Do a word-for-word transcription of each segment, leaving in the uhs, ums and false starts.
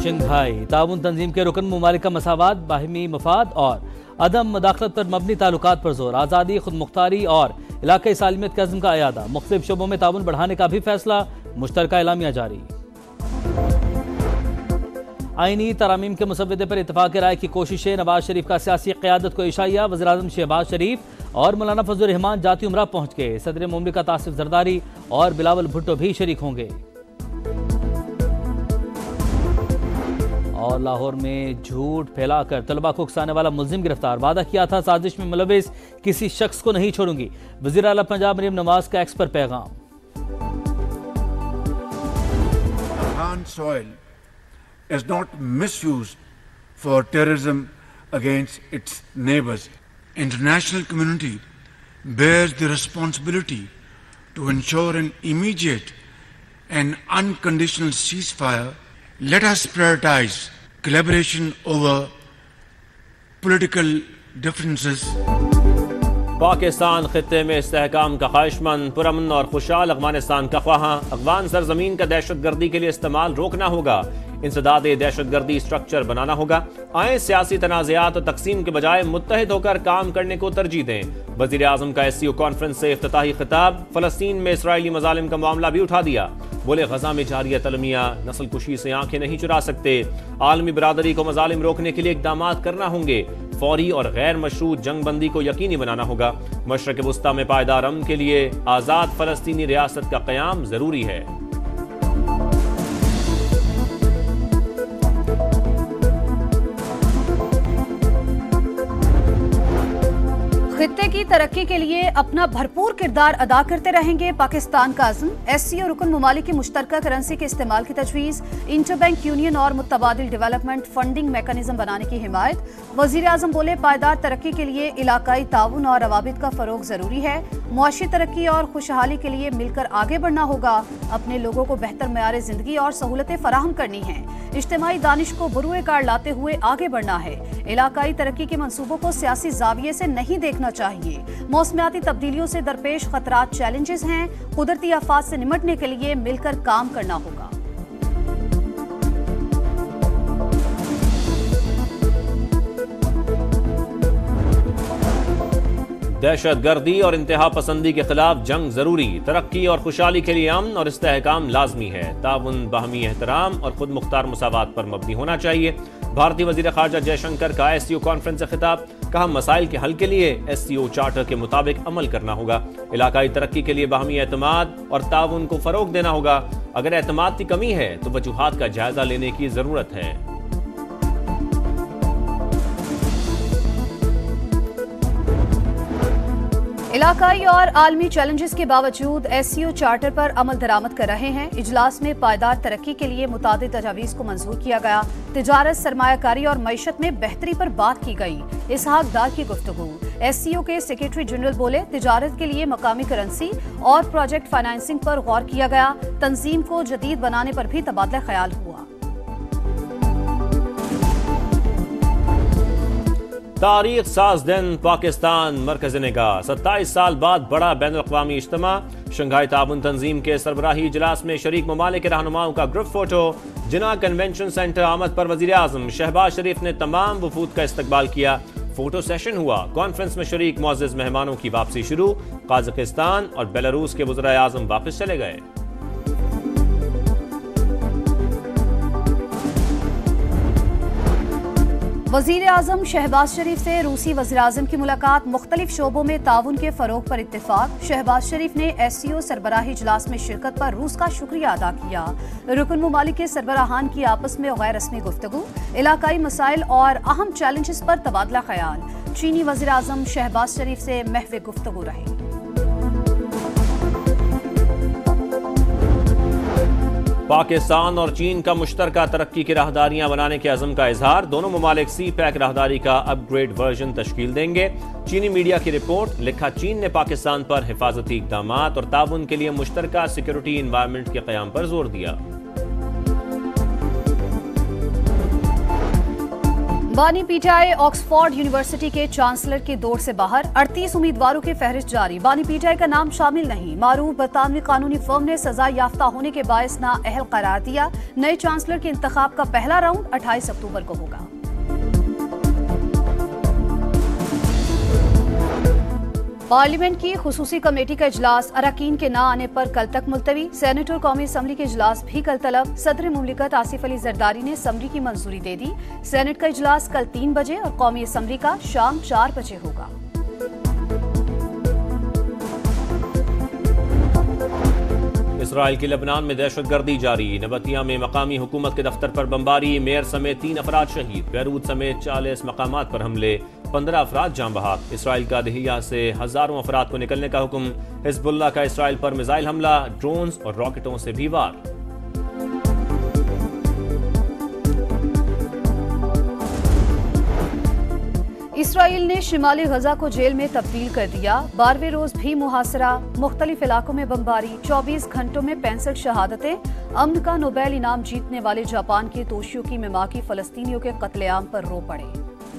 Shanghai تعاون تنظیم کے رکن ممالک کا مساوات، باہمی مفاد اور عدم مداخلت پر مبنی تعلقات پر زور، آزادی، خود مختاری اور علاقائی سالمیت کے عزم کا اعادہ، مختلف شعبوں میں تعاون بڑھانے کا بھی فیصلہ، مشترکہ اعلامیہ جاری۔ آئینی ترامیم کے مسودے پر اتفاق رائے کی کوششیں، نواز شریف کا سیاسی قیادت کو عشائیہ، وزیراعظم شہباز شریف اور مولانا فضل الرحمان جاتی عمرہ پہنچ گئے، صدر مملکت آصف زرداری اور بلاول بھٹو بھی شریک ہوں گے۔ اور لاہور میں جھوٹ پھیلا کر طلبہ کو اکسانے والا ملزم گرفتار، وعدہ کیا تھا سازش میں ملوث کسی شخص کو نہیں چھوڑوں گی، وزیر اعلیٰ پنجاب مریم نواز کا ایکس پر پیغام۔ Afghan soil is not misused for terrorism against its neighbors. International community bears the responsibility to ensure an immediate and unconditional ceasefire. Let us prioritize collaboration over political differences. Pakistan خطے میں استحکام کا خواہش مند، پرامن اور خوشحال افغانستان کا خواہاں، افغان سرزمین کا دہشت گردی کے لیے استعمال روکنا ہوگا، انسداد دہشت گردی اسٹرکچر بنانا ہوگا، آئیں سیاسی تنازعات اور تقسیم کے بجائے متحد ہو کر کام کرنے کو ترجیح دیں۔ وزیر اعظم کا ایس سی او کانفرنس سے افتتاحی خطاب، فلسطین میں اسرائیلی مظالم کا معاملہ بھی اٹھا دیا، بولے غزہ میں جاری تلمیہ، نسل کشی سے آنکھیں نہیں چرا سکتے، عالمی برادری کو مظالم روکنے کے لیے اقدامات کرنا ہوں گے، فوری اور غیر مشروط جنگ بندی کو یقینی بنانا ہوگا، مشرق وسطیٰ میں پائیدار امن کے لیے آزاد فلسطینی ریاست کا قیام ضروری ہے۔ خطے کی ترقی کے لیے اپنا بھرپور کردار ادا کرتے رہیں گے پاکستان کا عزم، ایس سی او رکن ممالک کی مشترکہ کرنسی کے استعمال کی تجویز، انٹر بینک یونین اور متبادل ڈیولپمنٹ فنڈنگ میکانزم بنانے کی حمایت، وزیر اعظم بولے پائیدار ترقی کے لیے علاقائی تعاون اور روابط کا فروغ ضروری ہے، معاشی ترقی اور خوشحالی کے لیے مل کر آگے بڑھنا ہوگا، اپنے لوگوں کو بہتر معیار زندگی اور سہولتیں فراہم کرنی ہیں، اجتماعی دانش کو بروئے کار لاتے ہوئے آگے بڑھنا ہے، علاقائی ترقی کے منصوبوں کو سیاسی زاویے سے نہیں دیکھنا چاہیے، موسمیاتی تبدیلیوں سے درپیش خطرات چیلنجز ہیں، قدرتی آفات سے نمٹنے کے لیے مل کر کام کرنا ہوگا۔ دہشت گردی اور انتہا پسندی کے خلاف جنگ ضروری، ترقی اور خوشحالی کے لیے امن اور استحکام لازمی ہے، تعاون باہمی احترام اور خود مختار مساوات پر مبنی ہونا چاہیے۔ بھارتی وزیر خارجہ جے شنکر کا ایس سی او کانفرنس سے خطاب، کہا مسائل کے حل کے لیے ایس سی او چارٹر کے مطابق عمل کرنا ہوگا، علاقائی ترقی کے لیے باہمی اعتماد اور تعاون کو فروغ دینا ہوگا، اگر اعتماد کی کمی ہے تو وجوہات کا جائزہ لینے کی ضرورت ہے۔ علاقائی اور عالمی چیلنجز کے باوجود ایس سی او چارٹر پر عمل درآمد کر رہے ہیں، اجلاس میں پائیدار ترقی کے لیے متعدد تجاویز کو منظور کیا گیا، تجارت، سرمایہ کاری اور معیشت میں بہتری پر بات کی گئی، اسحاق ڈار کی گفتگو، ایس سی او کے سیکریٹری جنرل بولے تجارت کے لیے مقامی کرنسی اور پروجیکٹ فائنانسنگ پر غور کیا گیا، تنظیم کو جدید بنانے پر بھی تبادلہ خیال ہوا۔ تاریخ ساز دن، پاکستان مرکز نگاہ، ستائیس سال بعد بڑا بین الاقوامی اجتماع، شنگھائی تعاون تنظیم کے سربراہی اجلاس میں شریک ممالک کے رہنماؤں کا group photo, Jinnah convention centre آمد پر وزیر اعظم شہباز شریف نے تمام وفود کا استقبال کیا، فوٹو سیشن ہوا، کانفرنس میں شریک معزز مہمانوں کی واپسی شروع، قازقستان اور بیلاروس کے وزرائے اعظم واپس چلے گئے۔ وزیر اعظم شہباز شریف سے روسی وزیر اعظم کی ملاقات، مختلف شعبوں میں تعاون کے فروغ پر اتفاق، شہباز شریف نے ایس سی او سربراہی اجلاس میں شرکت پر روس کا شکریہ ادا کیا، رکن ممالک کے سربراہان کی آپس میں غیر رسمی گفتگو، علاقائی مسائل اور اہم چیلنجز پر تبادلہ خیال، چینی وزیر اعظم شہباز شریف سے محو گفتگو رہے۔ پاکستان اور چین کا مشترکہ ترقی کی راہداریاں بنانے کے عزم کا اظہار، دونوں ممالک سی پیک راہداری کا اپ گریڈ ورژن تشکیل دیں گے، چینی میڈیا کی رپورٹ، لکھا چین نے پاکستان پر حفاظتی اقدامات اور تعاون کے لیے مشترکہ سیکیورٹی انوائرمنٹ کے قیام پر زور دیا۔ बानी पीटीआई ऑक्सफोर्ड यूनिवर्सिटी के चांसलर के दौर से बाहर, अड़तीस उम्मीदवारों की फहरिस्त जारी। बानी पीटीआई का नाम शामिल नहीं। मारूफ बरतानवी कानूनी फर्म ने सजा याफ्ता होने के बायस नाअहल करार दिया। नए चांसलर के इंतखाब का पहला राउंड अट्ठाईस अक्टूबर को होगा। पार्लियामेंट की खुसूसी कमेटी का इजलास अरकान के ना आने पर कल तक मुलतवी। सेनेट और कौमी असम्बली के इजलास भी कल तलब। सदर मुमलिकत आसिफ अली जरदारी ने असम्बली की मंजूरी दे दी। सेनेट का इजलास कल तीन बजे और कौमी असम्बली का शाम चार बजे होगा। इसराइल की लेबनान में दहशतगर्दी जारी। नबतिया में मकामी हुकूमत के दफ्तर पर बमबारी। मेयर समेत तीन अफराद शहीद। बैरूत समेत चालीस मकामात पर हमले। पंद्रह अफराद जाम बहक। इसराइल का दहिया से हजारों अफराद को निकलने का हुक्म। हिजबुल्लाह का इसराइल पर मिसाइल हमला, ड्रोन्स और रॉकेटों से भी वार। इसराइल ने शिमाली गजा को जेल में तब्दील कर दिया। बारहवें रोज भी मुहासरा, मुख्तलिफ इलाकों में बमबारी। चौबीस घंटों में पैंसठ शहादतें। अमन का नोबेल इनाम जीतने वाले जापान के तोशियो की मिमाकी फलस्तीनियों के कत्लेआम पर रो पड़े।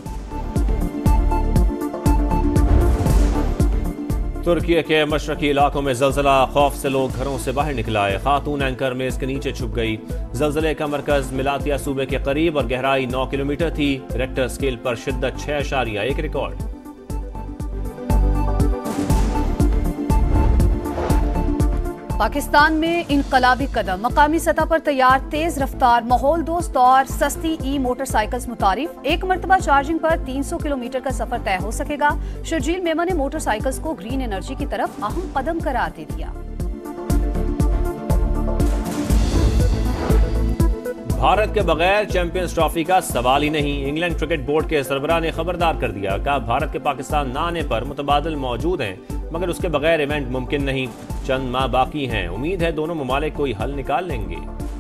तुर्की के मशरकी इलाकों में जलजला, खौफ से लोग घरों से बाहर निकल आए। खातून एंकर में इसके नीचे छुप गई। जलजले का मरकज मिलातिया सूबे के करीब और गहराई नौ किलोमीटर थी। रेक्टर स्केल पर शिद्दत छह अशारिया एक रिकॉर्ड। पाकिस्तान में इनकलाबी कदम। मकामी सतह पर तैयार तेज रफ्तार, माहौल दोस्त और सस्ती ई मोटरसाइकिल्स मुतारिफ। एक मरतबा चार्जिंग पर तीन सौ किलोमीटर का सफर तय हो सकेगा। शर्जील मेमन ने मोटरसाइकिल्स को ग्रीन एनर्जी की तरफ अहम कदम करार दे दिया। भारत के बगैर चैंपियंस ट्रॉफी का सवाल ही नहीं। इंग्लैंड क्रिकेट बोर्ड के सरबराह ने खबरदार कर दिया। कहा भारत के पाकिस्तान न आने पर मुतबादिल मौजूद हैं, मगर उसके बगैर इवेंट मुमकिन नहीं। चंद माह बाकी हैं, उम्मीद है दोनों ममालिक कोई हल निकाल लेंगे।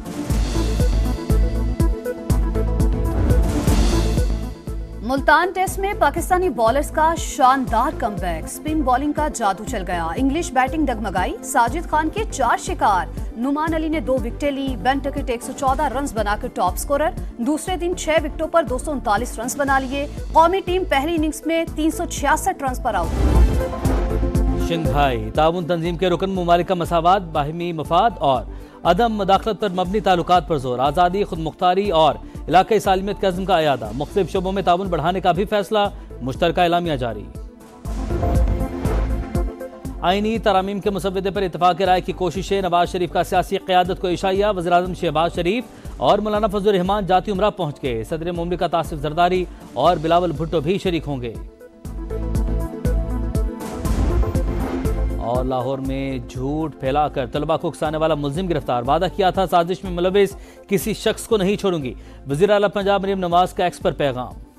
मुल्तान टेस्ट में पाकिस्तानी बॉलर्स का शानदार कमबैक। स्पिन बॉलिंग का जादू चल गया। इंग्लिश बैटिंग डगमगाई। साजिद खान के चार शिकार। नुमान अली ने दो विकेटें ली। बेन टकेट एक सौ चौदह रन बनाकर टॉप स्कोरर। दूसरे दिन छह विकेटों पर दो सौ उनतालीस रन बना लिए। कौमी टीम पहली इनिंग्स में तीन सौ छियासठ रन पर आउट। शंघाई ताउन तंजीम के रुकन ममालिक का मसावात, बाहिमी मफाद और अदम मदाखलत पर मबनी ताल्लुकात पर जोर। आज़ादी, खुद मुख्तारी और इलाकाई सालिमियत के अज़्म का अयादा। मुख्तलिफ शोबों में ताउन बढ़ाने का भी फैसला। मुश्तरका एलामिया जारी। आईनी तरामीम के मुसव्वदे पर इत्तफाक राय की कोशिशें। नवाज शरीफ का सियासी क़यादत को इशाया। वज़ीर-ए-आज़म शहबाज शरीफ और मौलाना फजल रहमान जाती उमरा पहुँच गए। सदर मुमलिकत आसिफ जरदारी और बिलावल भुट्टो भी शरीक होंगे। और लाहौर में झूठ फैलाकर तलबा को उकसाने वाला मुल्जिम गिरफ्तार। वादा किया था साजिश में मुलविस किसी शख्स को नहीं छोड़ूंगी। वज़ीर आला पंजाब मरीम नवाज का एक्स पर पैगाम।